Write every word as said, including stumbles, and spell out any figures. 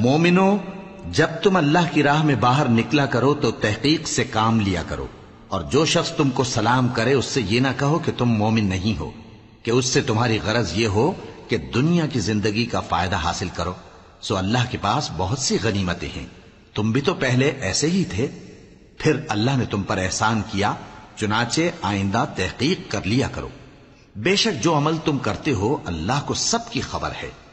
मोमिनो, जब तुम अल्लाह की राह में बाहर निकला करो तो तहकीक से काम लिया करो, और जो शख्स तुमको सलाम करे उससे ये ना कहो कि तुम मोमिन नहीं हो, कि उससे तुम्हारी गरज ये हो कि दुनिया की जिंदगी का फायदा हासिल करो। सो अल्लाह के पास बहुत सी गनीमतें हैं, तुम भी तो पहले ऐसे ही थे, फिर अल्लाह ने तुम पर एहसान किया, चुनाचे आइंदा तहकीक कर लिया करो। बेशक जो अमल तुम करते हो अल्लाह को सब की खबर है।